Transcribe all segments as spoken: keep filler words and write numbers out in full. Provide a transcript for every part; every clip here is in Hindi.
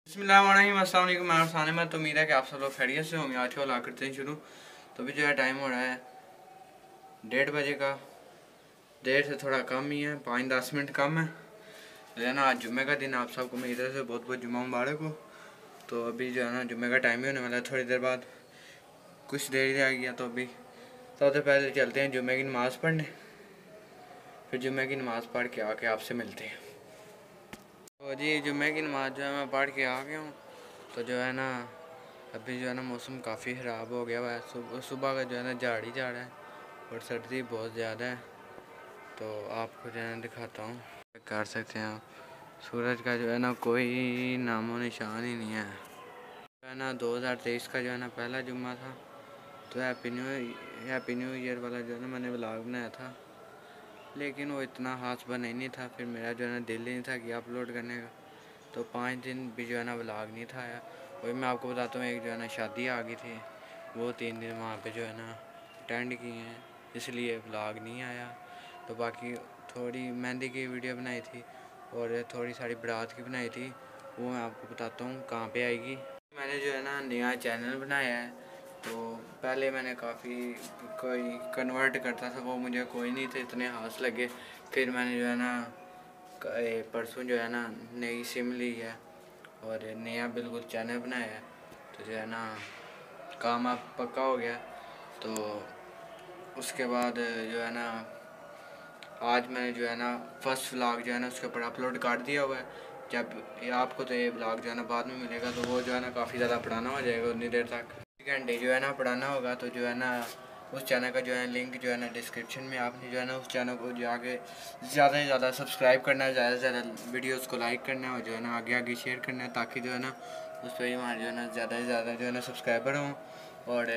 बिस्मिल्लाहिर्रहमानिर्रहीम, अस्सलाम वालेकुम। मैं अरसाने में तो उम्मीद है कि आप सब लोग खैरियत से होंगे। आज को ला करते हैं शुरू। तो अभी जो है टाइम हो रहा है डेढ़ बजे का, देर से थोड़ा कम ही है, पाँच दस मिनट कम है। जो है ना आज जुम्मे का दिन, आप सबको मेरी तरफ से बहुत बहुत जुम्मा मुबारक हो। तो अभी जो है ना जुम्मे का टाइम ही होने वाला है थोड़ी देर बाद, कुछ देर ही रह गया। तो अभी सबसे पहले चलते हैं जुम्मे की नमाज़ पढ़ने, फिर जुम्मे की नमाज़ पढ़ के आके आपसे मिलते हैं। तो जी जुम्मे की नमाज़ जो है मैं पढ़ के आ गया हूँ। तो जो है ना अभी जो है ना मौसम काफ़ी ख़राब हो गया हुआ है। सुबह सुबह का जो है ना झाड़ ही झाड़ है और सर्दी बहुत ज़्यादा है। तो आपको जो है ना दिखाता हूँ, कर सकते हैं आप, सूरज का जो है ना कोई नामो निशान ही नहीं है। जो है ना दो हज़ार तेईस का जो है ना पहला जुम्मा था। तो happy new happy new year वाला जो है ना मैंने व्लॉग बनाया था, लेकिन वो इतना खास बना ही नहीं था। फिर मेरा जो है ना दिल ही नहीं था कि अपलोड करने का, तो पाँच दिन भी जो है ना व्लॉग नहीं था आया। वही मैं आपको बताता हूँ, एक जो है ना शादी आ गई थी, वो तीन दिन वहाँ पे जो है ना अटेंड किए हैं, इसलिए व्लॉग नहीं आया। तो बाकी थोड़ी मेहंदी की वीडियो बनाई थी और थोड़ी सारी बारात की बनाई थी, वो मैं आपको बताता हूँ कहाँ पे आएगी। मैंने जो है ना नया चैनल बनाया है। तो पहले मैंने काफ़ी कोई कन्वर्ट करता था, वो मुझे कोई नहीं थे इतने हाथ लगे। फिर मैंने जो है ना परसों जो है ना नई सिम ली है और नया बिल्कुल चैनल बनाया है। तो जो है ना काम अब पक्का हो गया। तो उसके बाद जो है ना आज मैंने जो है ना फर्स्ट व्लॉग जो है ना उसके ऊपर अपलोड कर दिया हुआ है। जब ये आपको तो ये व्लॉग जो है ना बाद में मिलेगा, तो वो जो है ना काफ़ी ज़्यादा पुराना हो जाएगा, उतनी देर तक घंटे जो है ना पुराना होगा। तो जो है ना उस चैनल का जो है लिंक जो है ना डिस्क्रिप्शन में, आपने जो है ना उस चैनल को जाके ज़्यादा से ज़्यादा सब्सक्राइब करना है, ज़्यादा से ज़्यादा वीडियोस को लाइक करना है और जो है ना आगे आगे शेयर करना है, ताकि जो है ना उस पर हमारे जो है ना ज़्यादा से ज़्यादा जो है ना सब्सक्राइबर हों। और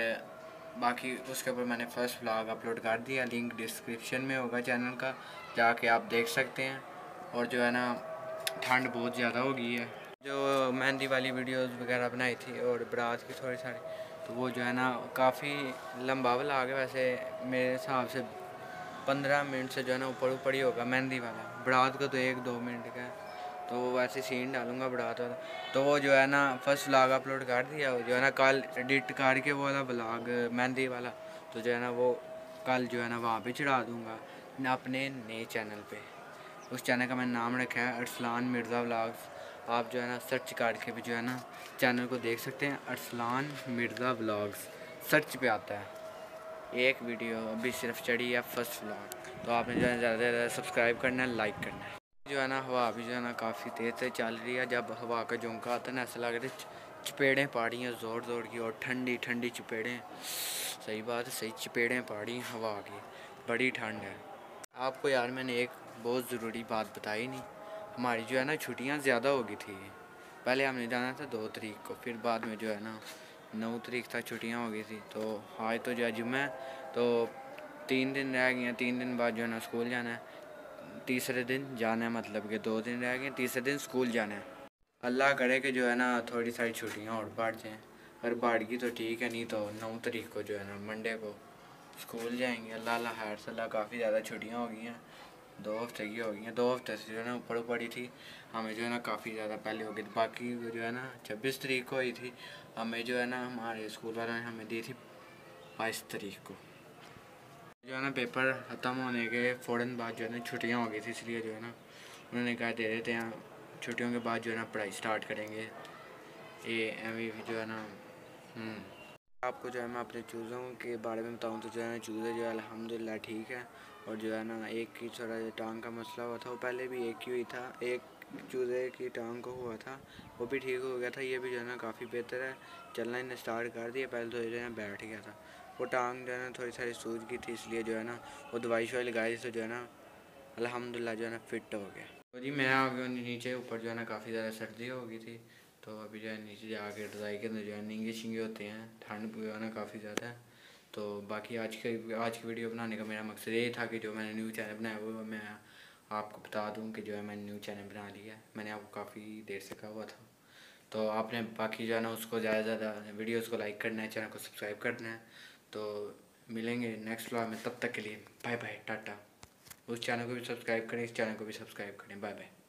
बाकी उसके ऊपर मैंने फ़र्स्ट व्लॉग अपलोड कर दिया, लिंक डिस्क्रिप्शन में होगा चैनल का, जाके आप देख सकते हैं। और जो है ना ठंड बहुत ज़्यादा हो गई है। जो मेहंदी वाली वीडियोस वगैरह बनाई थी और बारात की थोड़ी सारी, तो वो जो है ना काफ़ी लंबा व्लॉग है। वैसे मेरे हिसाब से पंद्रह मिनट से जो है ना ऊपर ऊपर ही होगा मेहंदी वाला, बारात का तो एक दो मिनट का है। तो वैसे सीन डालूंगा बारात वाला। तो वो जो है ना फर्स्ट व्लॉग अपलोड कर दिया, वो जो है ना कल एडिट करके वो वाला व्लॉग मेहंदी वाला, तो जो है ना वो कल जो है ना वहाँ पे चढ़ा दूँगा अपने नए चैनल पे। उस चैनल का मैंने नाम रखा है अरसलान मिर्ज़ा व्लॉग्स। आप जो है ना सर्च करके भी जो है ना चैनल को देख सकते हैं, अरसलान मिर्ज़ा व्लॉग्स सर्च पे आता है। एक वीडियो अभी सिर्फ चढ़ी है फर्स्ट व्लॉग। तो आपने जो है ज़्यादा से ज़्यादा सब्सक्राइब करना है, लाइक करना है। जो है ना हवा भी जो है ना काफ़ी तेज़ से चल रही है। जब हवा का झोंका आता है ना ऐसा लग रहा है चपेड़ें पड़ी हैं ज़ोर ज़ोर की, और ठंडी ठंडी चपेड़ें, सही बात है, सही चपेड़ें पड़ी हवा की, बड़ी ठंड है। आपको यार मैंने एक बहुत ज़रूरी बात बताई नहीं, हमारी जो है ना छुट्टियां ज़्यादा हो गई थी। पहले हमने जाना था दो तारीख को, फिर बाद में जो है ना नौ तारीख तक छुट्टियां हो गई थी। तो आज तो जो है जुम्मा है, तो तीन दिन रह गए हैं। तीन दिन बाद जो है ना स्कूल जाना है, तीसरे दिन जाना है, मतलब कि दो दिन रह गए, तीसरे दिन स्कूल जाना है। अल्लाह करे कि जो है ना थोड़ी सारी छुट्टियाँ और बढ़ जाएँ, अगर बढ़ गई तो ठीक है, नहीं तो नौ तारीख को जो है ना मंडे को स्कूल जाएंगे। अल्लाह अल्लाह खैर से, अल्लाह काफ़ी ज़्यादा छुट्टियाँ हो गई हैं, दो हफ्ते की हो गई हैं। दो हफ्ते से जो है ना ऊपर पड़ी थी, हमें जो है ना काफ़ी ज़्यादा पहले हो गई थी। बाकी जो है ना छब्बीस तारीख को हुई थी, हमें जो है ना हमारे स्कूल वालों ने हमें दी थी बाईस तारीख को। जो है ना पेपर ख़त्म होने के फ़ौरन बाद जो है ना छुट्टियाँ हो गई थी, इसलिए जो है ना उन्होंने कहा दे देते हैं, छुट्टियों के बाद जो है ना पढ़ाई स्टार्ट करेंगे। ये एम जो है ना आपको जो है मैं अपने चूज़ों के बारे में बताऊं तो जो है ना चूज़े जो है अल्हम्दुलिल्लाह ठीक है। और जो है ना एक की थोड़ा टांग का मसला हुआ था, वो पहले भी एक ही हुई था, एक चूज़े की टांग को हुआ था, वो भी ठीक हो गया था। ये भी जो है ना काफ़ी बेहतर है, चलना इन्हें स्टार्ट कर दिया। पहले तो जो है ना बैठ गया था, वो टांग जो है ना थोड़ी सारी सूज गई थी, इसलिए जो है ना वो दवाई शवाई लगाई थी, तो जो है ना अल्हम्दुलिल्लाह जो है ना फिट हो गया। तो जी मैं आ गया नीचे, ऊपर जो है ना काफ़ी ज़्यादा सर्दी हो गई थी। तो अभी जो है नीचे जाके रज़ाई के अंदर जो है नींगे शिंगे होते हैं, ठंड जो है ना काफ़ी ज़्यादा है। तो बाकी आज के आज की वीडियो बनाने का मेरा मकसद ये था कि जो मैंने न्यू चैनल बनाया वो मैं आपको बता दूं कि जो है मैंने न्यू चैनल बना लिया है। मैंने आपको काफ़ी देर से कहा हुआ था। तो आपने बाकी जो है ना उसको ज़्यादा से ज़्यादा वीडियोज़ को लाइक करना है, चैनल को सब्सक्राइब करना है। तो मिलेंगे नेक्स्ट व्लॉग में, तब तक के लिए बाय बाय टाटा। उस चैनल को भी सब्सक्राइब करें, इस चैनल को भी सब्सक्राइब करें। Bye bye.